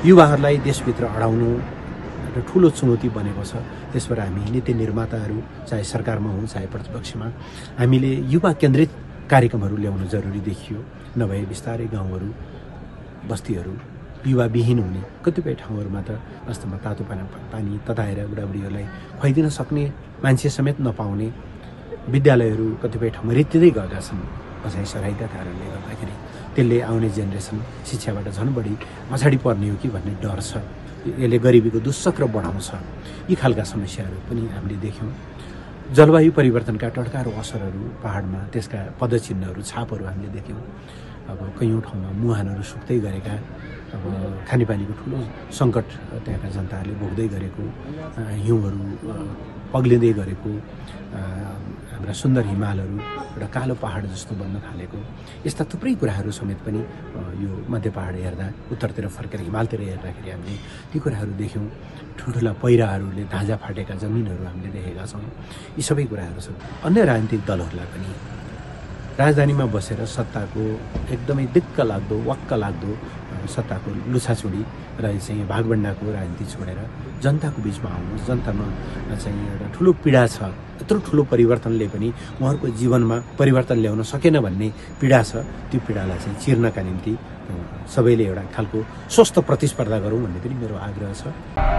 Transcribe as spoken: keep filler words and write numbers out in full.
युवाहरूलाई देशभित्र अडाउनु एउटा ठुलो चुनौती बनेको छ। त्यसबाट हामी नीति निर्माताहरू चाहे सरकारमा हुन् चाहे प्रतिपक्षमा हामीले युवा केन्द्रित कार्यक्रमहरू ल्याउनु जरुरी देखियो। नभए बिस्तारै गाउँहरू बस्तीहरू युवाविहीन हुने, कतिपय ठाउँहरूमा त वास्तवमा तातो पानी तताएर बुढाबुढीहरूलाई खुवाइदिन सक्ने मान्छे समेत नपाउने विद्यालयहरू कतिपय ठाउँमा रित्तिँदै गएका छन् बसाइ सराइका कारणले गर्दाखेरि। त्यसले आउने जेनेरेसन शिक्षाबाट झन् बढी पछाडि पर्ने हो कि भन्ने डर छ। यसले गरिबीको दुश्चक्र बढाउँछ। यी खालका समस्याहरू पनि हामीले देख्यौँ। जलवायु परिवर्तनका टड्कारो असरहरू पहाडमा, त्यसका पदचिन्हहरू छापहरू हामीले देख्यौँ। अब कयौँ ठाउँमा मुहानहरू सुक्दै गरेका, अब खानेपानीको ठुलो सङ्कट त्यहाँका जनताहरूले भोग्दै गरेको, हिउँहरू पग्लिँदै गरेको, हाम्रा सुन्दर हिमालहरू एउटा कालो पहाड जस्तो बन्न थालेको, यस्ता थुप्रै कुराहरू समेत पनि यो मध्य पहाड हेर्दा, उत्तरतिर फर्केर हिमालतिर हेर्दाखेरि हामीले ती कुराहरू देख्यौँ। ठुल्ठुला पहिराहरूले धाजा फाटेका जमिनहरू हामीले देखेका छौँ। यी सबै कुराहरू छन्। अन्य राजनीतिक दलहरूलाई पनि राजधानीमा बसेर सत्ताको एकदमै दिक्क लाग्दो वाक्क लाग्दो सत्ताको लुछाचुडी र चाहिँ भागभण्डाको राजनीति छोडेर जनताको बिचमा आउनुहोस्। जनतामा चाहिँ एउटा ठुलो पीडा छ। यत्रो ठुलो परिवर्तनले पनि उहाँहरूको जीवनमा परिवर्तन ल्याउन सकेन भन्ने पीडा छ। त्यो पीडालाई चाहिँ चिर्नका निम्ति सबैले एउटा खालको स्वस्थ प्रतिस्पर्धा गरौँ भन्ने पनि मेरो आग्रह छ।